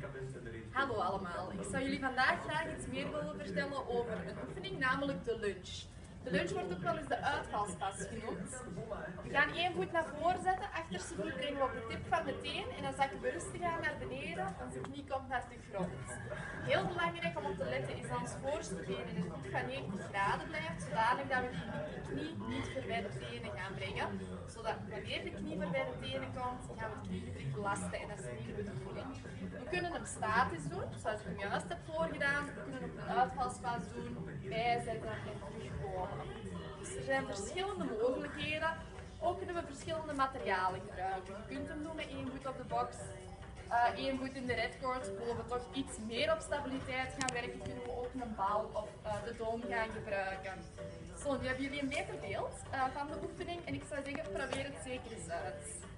Hallo allemaal, ik zou jullie vandaag graag iets meer willen vertellen over een oefening, namelijk de lunge. De lunge wordt ook wel eens de uitvalspas genoemd. We gaan één voet naar voren zetten, achterste voet brengen we op de tip van de teen en dan zakken we rustig aan naar beneden, onze knie komt naar de grond. Heel belangrijk om op te letten is dat ons voorste been in een hoek van 90 graden blijft, zodanig dat we die knie niet voorbij de tenen gaan brengen. Zodat wanneer de knie voorbij de tenen komt, gaan we het kniegewricht belasten en dat is niet de bedoeling. We kunnen hem statisch doen, zoals ik hem juist heb voorgedaan. We kunnen ook een uitvalspas doen, bijzetten en terugkomen. Dus er zijn verschillende mogelijkheden. Ook kunnen we verschillende materialen gebruiken. Je kunt hem doen met één voet op de box, één voet in de redcord. Willen we toch iets meer op stabiliteit gaan werken, kunnen we ook een bal of de doom gaan gebruiken. Zo, nu hebben jullie een beter beeld van de oefening en ik zou zeggen, probeer het zeker eens uit.